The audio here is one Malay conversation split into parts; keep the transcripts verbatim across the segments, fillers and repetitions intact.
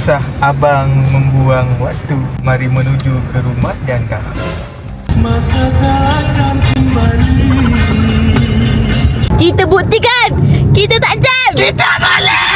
Usah abang membuang waktu, mari menuju ke rumah janda. Masa takkan kembali. Kita buktikan kita tak jam. Kita boleh.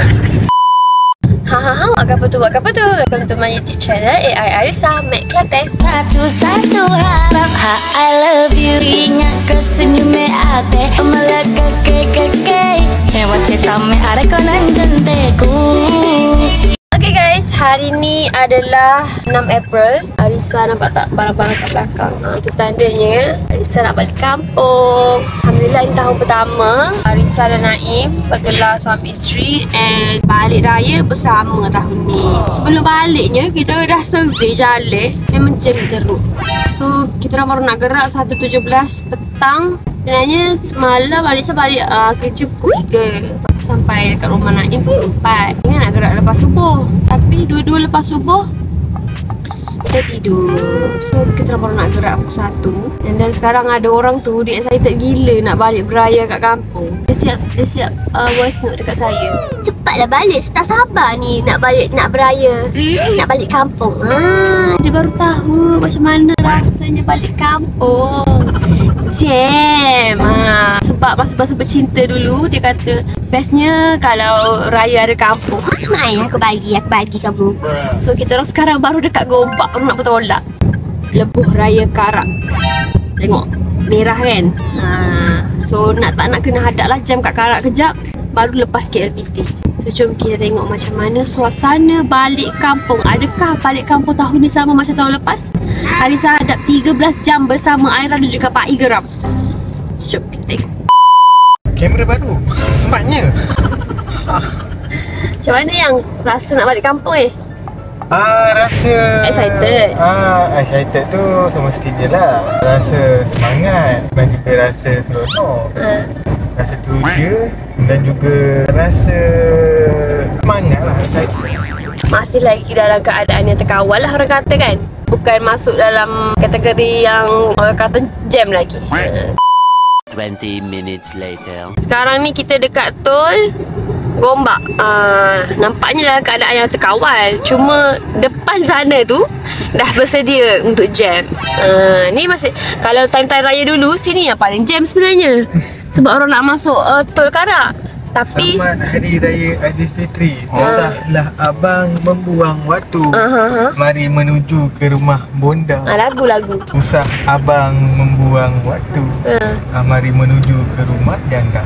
Ha ha ha, buat apa tu, buat apa tu? Welcome to my YouTube channel A I Arisa Mek Kelantan. Satu-satu harap ha, I love you. Ingat ke senyumnya ate melekat ke-ke-ke. Lewat cerita me ada konan jenteku. Okay guys, hari ni adalah enam April. Arisa nampak tak barang-barang kat belakang? Ha, itu tandanya Arisa nak balik kampung. Alhamdulillah ini tahun pertama Arisa dan Naim bergelar suami isteri and balik raya bersama tahun ni. Sebelum baliknya kita dah survey jalan, memang jam teruk. So kita orang baru nak gerak satu tujuh belas petang. Sebenarnya semalam Arisa balik uh, kerja pukul tiga. Lepas tu sampai dekat rumah Naim pukul empat. Ingat nak gerak lepas subuh. Tapi dua-dua lepas subuh kita tidur. So kita baru nak gerak pukul satu. And then sekarang ada orang tu, dia excited gila nak balik beraya kat kampung. Dia siap, dia siap uh, voice note dekat saya. Cepatlah balik, saya tak sabar ni nak balik, nak beraya, nak balik kampung. Ha, dia baru tahu macam mana rasanya balik kampung. Jam. Ha, sebab masa-masa bercinta dulu dia kata bestnya kalau raya ada kampung. Ha, mai aku bagi, aku bagi kamu. So kita orang sekarang baru dekat Gombak, baru nak bertolak. Lebuh Raya Karak. Tengok merah kan. Ha, so nak tak nak kena hadap lah jam kat Karak kejap, baru lepas K L P T. So jom kita tengok macam mana suasana balik kampung. Adakah balik kampung tahun ni sama macam tahun lepas? Arisa hadap tiga belas jam bersama Aira dan juga Pak I geram. So jom kita tengok. Kamera baru, semaknya. Macam mana yang rasa nak balik kampung eh? Ah, rasa excited. Ah, excited tu semestinya lah. Rasa semangat dan juga rasa seronok. Uh. Rasa teruja dan juga rasa semangat lah, excited. Masih lagi dalam keadaan yang terkawal lah orang kata kan. Bukan masuk dalam kategori yang orang kata jam lagi. Uh. twenty minutes later. Sekarang ni kita dekat tol Gombak. uh, Nampaknya dalam keadaan yang terkawal. Cuma depan sana tu dah bersedia untuk jam. uh, Ni masih, kalau time-time raya dulu, sini yang paling jam sebenarnya. Sebab orang nak masuk uh, tol Karak. Tapi selamat Hari Raya Aidilfitri. Usahlah abang membuang waktu, uh-huh. mari menuju ke rumah bonda. uh, Lagu-lagu Usah abang membuang waktu, uh. uh, mari menuju ke rumah janda.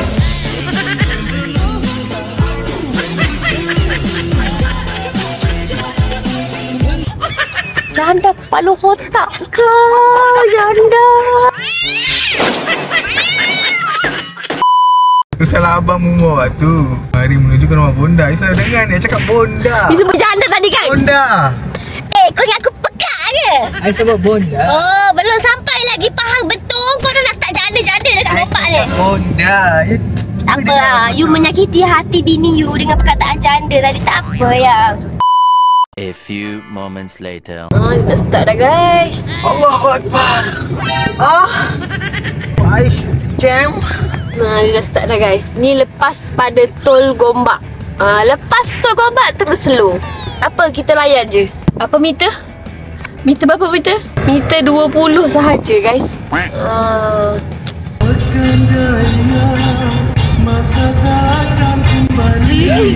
Janda kepala otak kau, janda. Usahlah abang membuang waktu, mari menuju ke rumah bonda. Isa dengar ni cakap bonda. Dia sebut janda tadi kan? Bonda. Eh, kau ingat aku pekak ke? Saya sebut bonda. Oh, belum sampai lagi faham betul. Kau dah nak start janda-janda dekat Gombak ni. Bonda. You, Tak apa lah, you menyakiti hati bini you dengan perkataan janda tadi. Tak apa yang. A few moments later. Oh, dah start dah guys. Allahu Akbar. Ah, Ais jam. Nah, dia dah start dah guys. Ni lepas pada tol Gombak. Ah, lepas tol Gombak terus slow. Apa, kita layan je. Apa meter? Meter berapa meter? Meter dua puluh sahaja guys. Ah. Masa takkan kembali.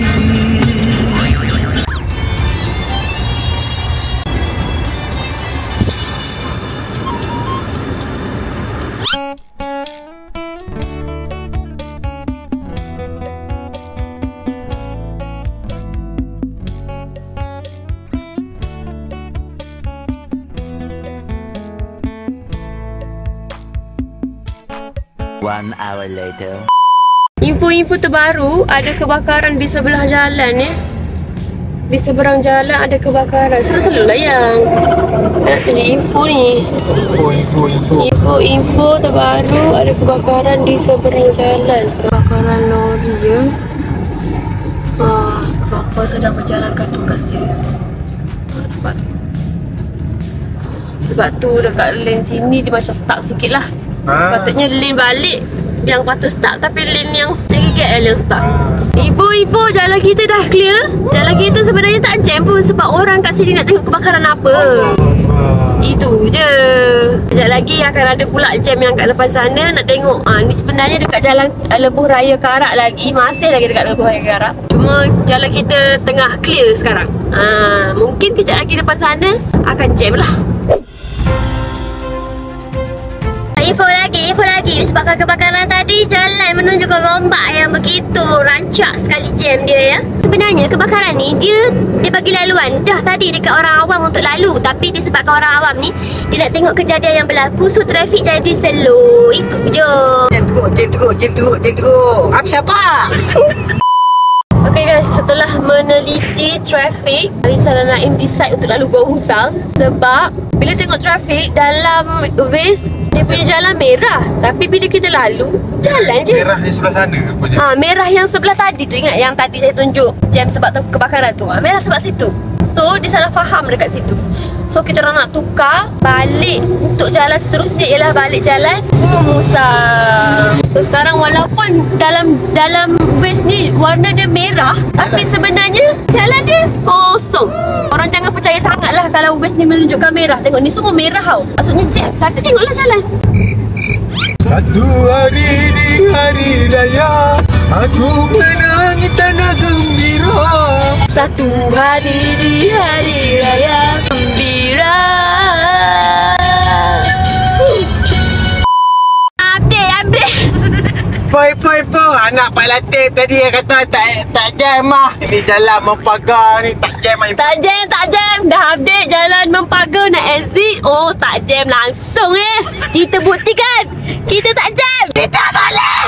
One hour later. Info-info terbaru, ada kebakaran di sebelah jalan ya. Di seberang jalan ada kebakaran. Selalu-selalu lah yang nak tunjuk info ni. Info, info, info. Info-info terbaru, ada kebakaran di seberang jalan. Kebakaran lori ya. Ah, bapa sedang menjalankan tugas dia. Ah, nampak tu. Sebab tu dekat lane sini dia macam stuck sikit lah. Ah. Sepatutnya lane balik yang patut stuck, tapi lane yang tiga K L yang stuck. Info-info jalan kita dah clear. Jalan kita sebenarnya tak jam pun sebab orang kat sini nak tengok kebakaran apa. Itu je. Sekejap lagi akan ada pula jam yang kat depan sana nak tengok. Ah, ni sebenarnya dekat jalan Lebuh Raya Karak lagi. Masih lagi dekat Lebuh Raya Karak. Cuma jalan kita tengah clear sekarang. Ah, mungkin kejap lagi depan sana akan jam lah. Info lagi, info lagi. Disebabkan kebakaran tadi, jalan menuju ke Gombak yang begitu rancak sekali jam dia ya. Sebenarnya kebakaran ni dia dia bagi laluan dah tadi dekat orang awam untuk lalu, tapi disebabkan orang awam ni dia nak tengok kejadian yang berlaku, so trafik jadi slow. Itu je. Jam teruk, jam teruk, jam teruk, jam teruk. Apa siapa? Okay guys, setelah meneliti trafik, Arissa dan Naim decide untuk lalu Gua Musang sebab bila tengok trafik dalam Waze dia punya jalan merah, tapi bila kita lalu jalan je Merah yang sebelah sana rupanya. Ah, merah yang sebelah tadi tu, ingat yang tadi saya tunjuk jam sebab kebakaran tu. Ah, merah sebab situ. So dia salah faham dekat situ. So kita orang nak tukar balik untuk jalan seterusnya ialah balik jalan Gua Musang. So sekarang walaupun dalam dalam Waze ni warna dia merah, tapi sebenarnya jalan dia kosong. Orang jangan percaya sangatlah kalau Waze ni menunjukkan merah. Tengok ni semua merah tau. Maksudnya jam. Tapi tengoklah jalan. Satu hari di hari raya, aku menangis tanda gembira. Satu hari di hari raya gembira. Update, update. Poi, poi, poi. Anak Pak Latif tadi yang kata tak tak jam lah. Ini jalan Mempagar ni tak jam lah. Tak jam, tak jam. Dah update jalan Mempagar nak exit. Oh, tak jam langsung eh. Kita buktikan. Kita tak jam. Kita boleh.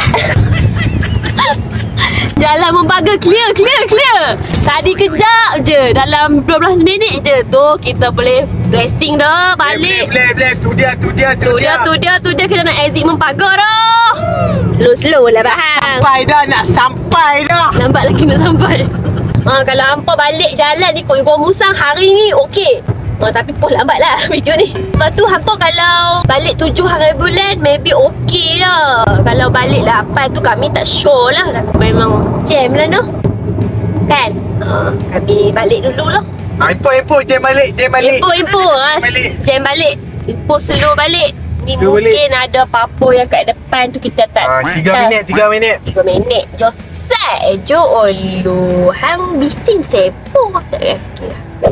Jalan Mempagar clear, clear, clear. Tadi kejap je. Dalam dua belas minit je. Tu kita boleh racing dah balik. Boleh, boleh, Tu dia, tu dia, tu, Tu dia, tu dia, tu dia. Kita nak exit Mempagar dah. Slow-slow lah bang. Sampai dah, nak sampai dah. Lambat lagi nak sampai. Ha, kalau hampa balik jalan ikut Gua Musang hari ni okey. Ha, tapi pun lambat lah video ni. Lepas tu hampa kalau balik tujuh hari bulan maybe okey lah. Kalau balik lapan tu kami tak sure lah. Takut memang jam lah noh. Kan? Ha, kami balik dulu lah. Ha, info, info, jam balik, jam balik. Info, info. Ha, balik. jam balik. Info slow balik. Ni Slow mungkin balik. ada apa-apa yang kat depan tu kita tak. Ha, tiga minit, tiga minit. Tiga minit. Josai jo olu. Hang bising sepo tak kaki.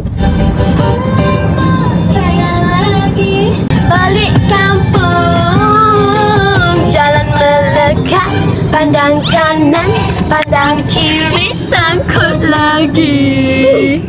Raya lagi balik kampung. Jalan melekat, pandang kanan, pandang kiri, sangkut lagi.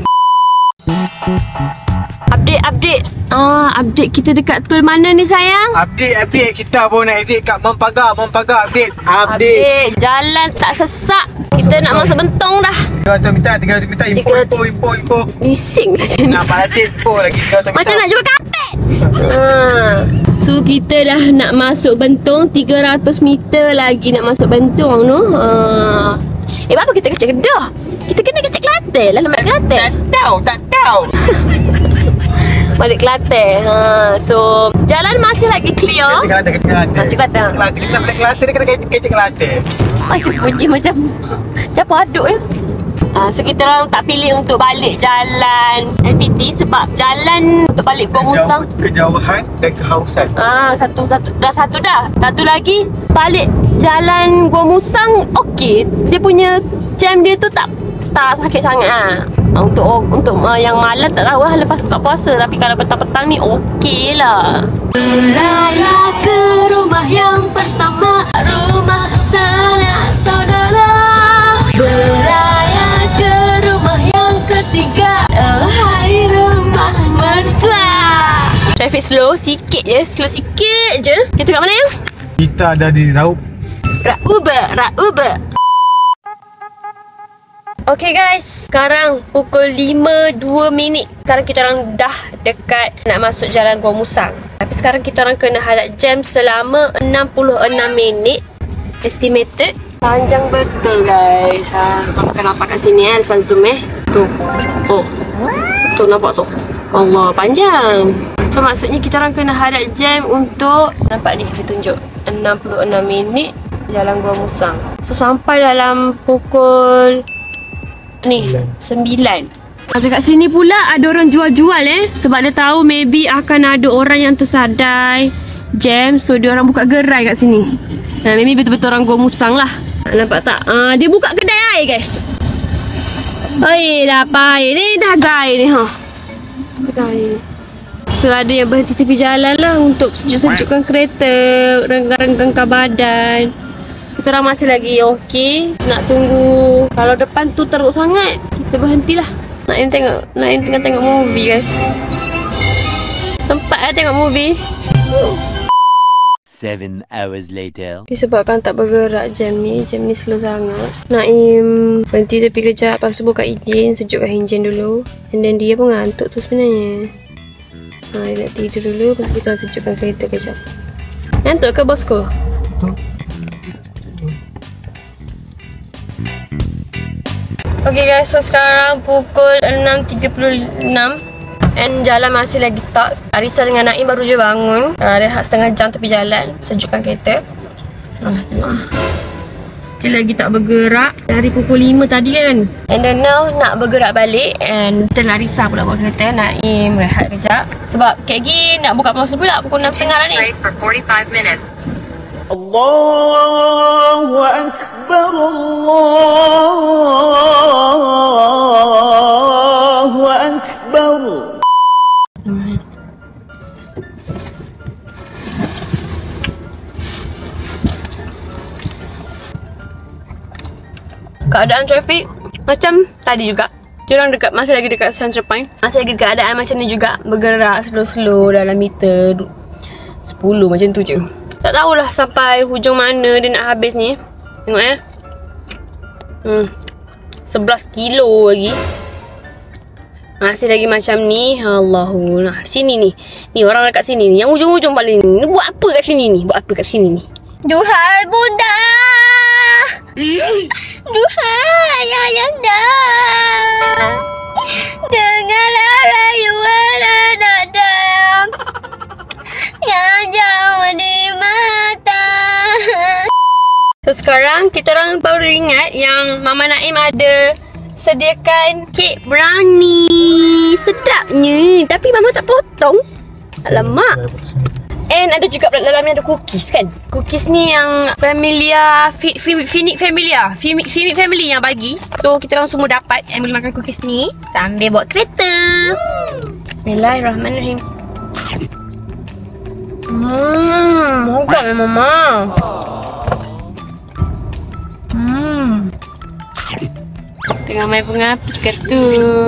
Update, update. Ah, update kita dekat tol mana ni sayang? Update, update. Kita pun nak exit kat Mempagar, Mempagar update. Update. Update. Jalan tak sesak. Kita nak masuk Bentong dah. tiga ratus meter, tiga ratus meter. Info, Tiga- info, info, info. Bising lah macam ni. Nak Pak Latif, info lagi tiga ratus meter. Macam nak jual kapet. Ha. So kita dah nak masuk Bentong. tiga ratus meter lagi nak masuk Bentong tu. Ha. Eh, apa kita kecek Kedah? Kita kena kecek Kelantan lah. Nama Tak Kelantan. tahu, tak tahu. Balik Kelantan. Ha. So jalan masih lagi clear. Kecik Kelantan, kecik Kelantan. Ah, Kecik Kelantan. Kecik Kelantan. Kita nak balik Kelantan, dia kena kecik- kecik Kelantan. Macam bunyi macam campur aduk ya. Ha, so kita orang tak pilih untuk balik jalan L P T sebab jalan untuk balik Gua Musang. Kejauh- Kejauhan dan kehausan. Ah, satu, satu dah satu dah. Satu lagi balik jalan Gua Musang okey. Dia punya jam dia tu tak tak sakit sangat ah. Ah, Untuk untuk uh, yang malam tak tahu lah lepas buka puasa, tapi kalau petang-petang ni okey lah. Beraya ke rumah yang pertama, rumah sanak saudara. Beraya ke rumah yang ketiga, oh hai rumah mertua. Traffic slow sikit je, slow sikit je. Kita kat mana yang? Kita ada di Raup. Rauba, Rauba. Okay guys, sekarang pukul lima dua minit. Sekarang kita orang dah dekat nak masuk jalan Gua Musang. Tapi sekarang kita orang kena hadap jam selama enam puluh enam minit estimated. Panjang betul guys. Ha, kalau kan nampak kat sini eh, ada zoom eh. Tu. Oh. Tu nampak tu. Allah, panjang. So maksudnya kita orang kena hadap jam untuk, nampak ni dia tunjuk enam puluh enam minit Jalan Gua Musang. So sampai dalam pukul ni sembilan. Dekat sini pula ada orang jual-jual eh. Sebab dia tahu maybe akan ada orang yang tersadai jam. So dia orang buka gerai kat sini. Nah, maybe betul-betul orang Gua Musang lah. Nampak tak? Ah, dia buka kedai air guys. Air dah apa air ni? Dah air ni ha. Kedai. So ada yang berhenti tepi jalan lah untuk sejuk-sejukkan kereta, renggang-renggangkan badan. Kita orang masih lagi okey. Nak tunggu. Kalau depan tu teruk sangat, kita berhentilah. Nak yang tengok, nak yang tengah tengok movie guys. Sempat lah tengok movie. Seven hours later. Disebabkan tak bergerak jam ni, jam ni slow sangat. Naim berhenti tepi kejap, lepas tu buka enjin, sejukkan enjin dulu. And then dia pun ngantuk tu sebenarnya. Ha, dia nak tidur dulu, lepas kita orang sejukkan kereta kejap. Ngantuk ke bosku? Okay guys, so sekarang pukul enam tiga puluh enam. And jalan masih lagi stuck. Arissa dengan Naim baru je bangun. uh, Rehat setengah jam tepi jalan, sejukkan kereta. uh, uh. Still lagi tak bergerak dari pukul lima tadi kan. And then now nak bergerak balik. And kita Arissa pula buat kereta. Naim rehat kejap. Sebab K G nak buka proses pula pukul enam tiga puluh lah ni. Allahu Akbar, Allahu Akbar. Keadaan trafik macam tadi juga. Diorang dekat, masih lagi dekat Central Point. Masih lagi keadaan macam ni juga. Bergerak slow-slow dalam meter sepuluh macam tu je. Tak tahulah sampai hujung mana dia nak habis ni. Tengok eh. Hmm. sebelas kilo lagi. Masih lagi macam ni. Allahu. Nah, sini ni. Ni orang dekat sini ni. Yang hujung-hujung paling ni. Buat apa kat sini ni? Buat apa kat sini ni? Duhai bunda. Duhai ayahanda. Dengarlah rayuan nada yang jauh di mata. So sekarang kita orang baru ingat yang Mama Naim ada sediakan kek brownie. Sedapnya. Tapi Mama tak potong. Alamak. And ada juga dalamnya ada cookies kan. Cookies ni yang Familia fi, fi, Phoenix Familia Phoenix Family yang bagi. So kita orang semua dapat and boleh makan cookies ni sambil bawa kereta. Bismillahirrahmanirrahim. Hmm, bukan Mama. Hmm. Tengah main pengapi kat tu.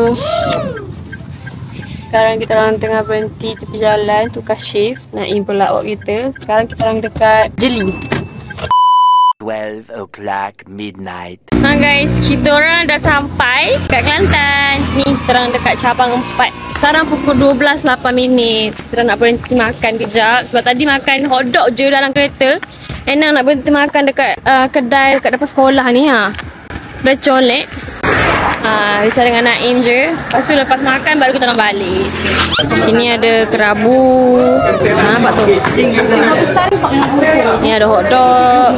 Sekarang kita orang tengah berhenti tepi jalan tukar shift. Naim pula awak kita. Sekarang kita orang dekat Jeli. twelve o'clock midnight. Ha guys, kita orang dah sampai kat Kelantan. Ni kita orang dekat cabang empat. Sekarang pukul dua belas lapan minit. Kita nak berhenti makan kejap. Sebab tadi makan hotdog je dalam kereta. And now nak berhenti makan dekat uh, kedai dekat depan sekolah ni ha. Dah colek. Ah, Arissa dengan Naim je. Lepas tu lepas makan baru kita nak balik. Sini ada kerabu. Ha, nampak tu. Ni ada hotdog.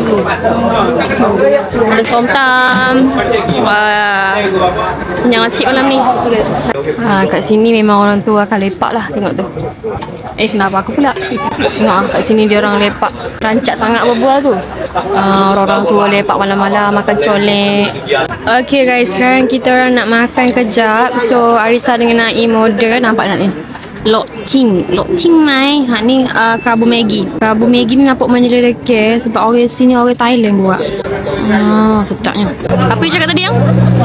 Ada somtam. Wah. Kenyang sikit malam ni. Ha, kat sini memang orang tu akan lepak lah. Tengok tu. Eh, kenapa aku pula? Tengok ah, kat sini dia orang lepak. Rancak sangat berbual tu. Uh, orang-orang tua lepak malam-malam makan colek. Okay guys, sekarang kita orang nak makan kejap. So Arissa dengan Naim order. Nampak tak ni? Lok Ching. Lok Ching mai. Ha ni uh, kerabu Maggi. Kerabu Maggi ni nampak menyelekeh sebab orang sini orang Thailand buat. Ah, sedapnya. Apa you cakap tadi yang?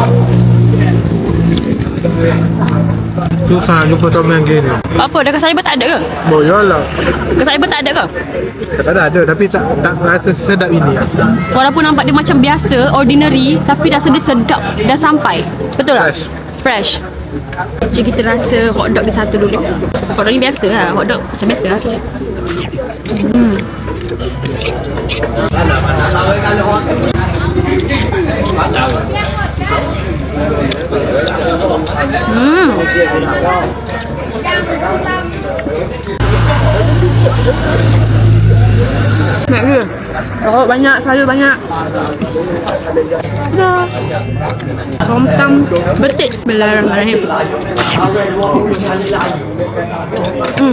Susah jumpa Tom yang gini. Apa? Dekat Cyber tak ada ke? Oh yalah. Dekat Cyber tak ada ke? Tak ada ada tapi tak tak rasa sedap ini. Walaupun nampak dia macam biasa, ordinary, tapi rasa dia sedap. Dah sampai. Betul tak? Fresh. Fresh. Jadi kita rasa hotdog dia satu dulu. Hotdog ni biasa lah. Hotdog macam biasa lah. Hmm. Hmm. Banyak ke? Oh, banyak, selalu banyak. Dah. Somtam betik. Bismillahirrahmanirrahim. Hmm.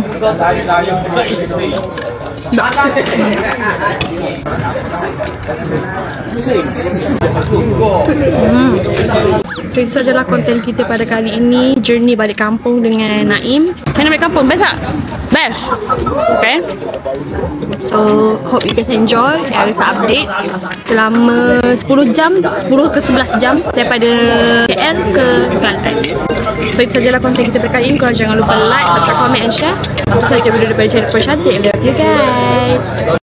Hmm. So, itu sajalah konten kita pada kali ini. Journey balik kampung dengan Naim. Macam mana balik kampung? Best tak? Best? Okay. So, hope you guys enjoy Arissa update selama sepuluh jam, sepuluh ke sebelas jam daripada K L ke Kelantan. So, itu sajalah konten kita pada kali ini. Korang jangan lupa like, subscribe, comment and share. Itu saja video daripada channel Percantik. Love you guys.